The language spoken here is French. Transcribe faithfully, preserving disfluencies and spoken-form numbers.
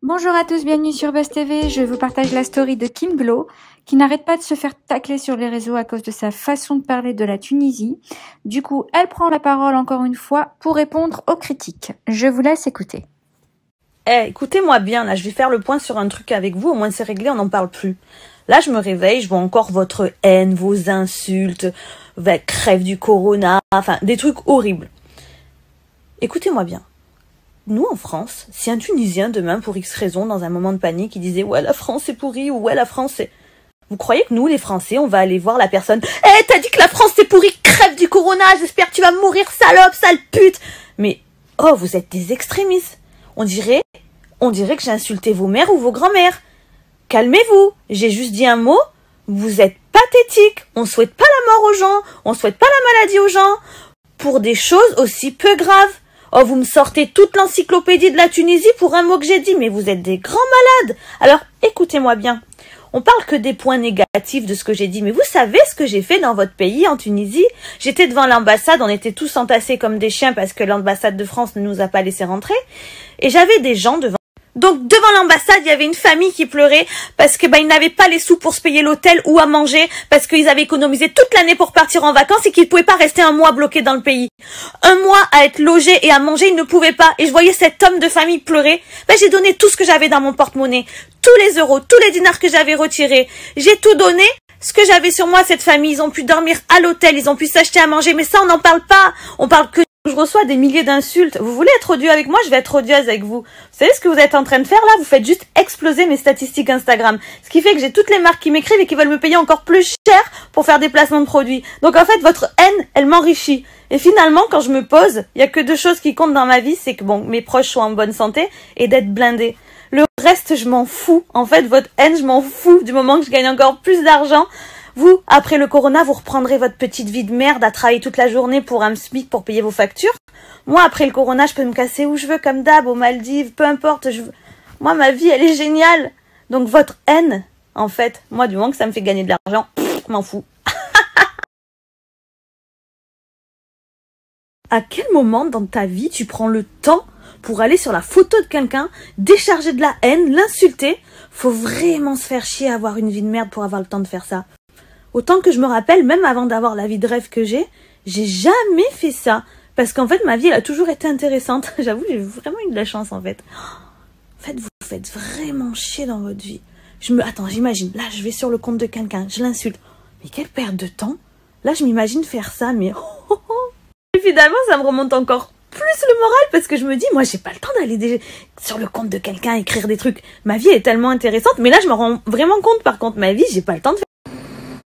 Bonjour à tous, bienvenue sur Buzz T V. Je vous partage la story de Kim Glow, qui n'arrête pas de se faire tacler sur les réseaux à cause de sa façon de parler de la Tunisie. Du coup, elle prend la parole encore une fois pour répondre aux critiques. Je vous laisse écouter. Eh, hey, écoutez-moi bien, là, je vais faire le point sur un truc avec vous, au moins c'est réglé, on n'en parle plus. Là, je me réveille, je vois encore votre haine, vos insultes, votre crève du corona, enfin, des trucs horribles. Écoutez-moi bien. Nous, en France, si un Tunisien, demain, pour X raison, dans un moment de panique, il disait « Ouais, la France est pourrie » ou « Ouais, la France est... » Vous croyez que nous, les Français, on va aller voir la personne « Eh, hey, t'as dit que la France est pourrie, crève du corona, j'espère que tu vas mourir, salope, sale pute !» Mais, oh, vous êtes des extrémistes. On dirait, on dirait que j'ai insulté vos mères ou vos grands-mères. Calmez-vous, j'ai juste dit un mot, vous êtes pathétique. On souhaite pas la mort aux gens, on souhaite pas la maladie aux gens, pour des choses aussi peu graves. Oh, vous me sortez toute l'encyclopédie de la Tunisie pour un mot que j'ai dit, mais vous êtes des grands malades. Alors, écoutez-moi bien. On parle que des points négatifs de ce que j'ai dit, mais vous savez ce que j'ai fait dans votre pays, en Tunisie? J'étais devant l'ambassade, on était tous entassés comme des chiens parce que l'ambassade de France ne nous a pas laissé rentrer, et j'avais des gens devant. Donc, devant l'ambassade, il y avait une famille qui pleurait parce que, bah, ils n'avaient pas les sous pour se payer l'hôtel ou à manger parce qu'ils avaient économisé toute l'année pour partir en vacances et qu'ils pouvaient pas rester un mois bloqués dans le pays. Un mois à être logés et à manger, ils ne pouvaient pas. Et je voyais cet homme de famille pleurer. Bah, j'ai donné tout ce que j'avais dans mon porte-monnaie. Tous les euros, tous les dinars que j'avais retirés. J'ai tout donné. Ce que j'avais sur moi, cette famille, ils ont pu dormir à l'hôtel, ils ont pu s'acheter à manger. Mais ça, on n'en parle pas. On parle que je reçois des milliers d'insultes. Vous voulez être odieux avec moi? Je vais être odieuse avec vous. Vous savez ce que vous êtes en train de faire là? Vous faites juste exploser mes statistiques Instagram. Ce qui fait que j'ai toutes les marques qui m'écrivent et qui veulent me payer encore plus cher pour faire des placements de produits. Donc en fait, votre haine, elle m'enrichit. Et finalement, quand je me pose, il y a que deux choses qui comptent dans ma vie. C'est que bon, mes proches soient en bonne santé et d'être blindés. Le reste, je m'en fous. En fait, votre haine, je m'en fous du moment que je gagne encore plus d'argent. Vous, après le corona, vous reprendrez votre petite vie de merde à travailler toute la journée pour un SMIC pour payer vos factures. Moi, après le corona, je peux me casser où je veux, comme d'hab, aux Maldives, peu importe. Je... Moi, ma vie, elle est géniale. Donc, votre haine, en fait, moi, du moment que ça me fait gagner de l'argent, je m'en fous. À quel moment dans ta vie tu prends le temps pour aller sur la photo de quelqu'un, décharger de la haine, l'insulter? Faut vraiment se faire chier à avoir une vie de merde pour avoir le temps de faire ça. Autant que je me rappelle, même avant d'avoir la vie de rêve que j'ai, j'ai jamais fait ça. Parce qu'en fait, ma vie, elle a toujours été intéressante. J'avoue, j'ai vraiment eu de la chance, en fait. En fait, vous faites vraiment chier dans votre vie. Je me... Attends, j'imagine. Là, je vais sur le compte de quelqu'un, je l'insulte. Mais quelle perte de temps. Là, je m'imagine faire ça, mais... Et finalement, ça me remonte encore plus le moral parce que je me dis, moi, j'ai pas le temps d'aller des... sur le compte de quelqu'un écrire des trucs. Ma vie est tellement intéressante. Mais là, je me rends vraiment compte, par contre, ma vie, j'ai pas le temps de faire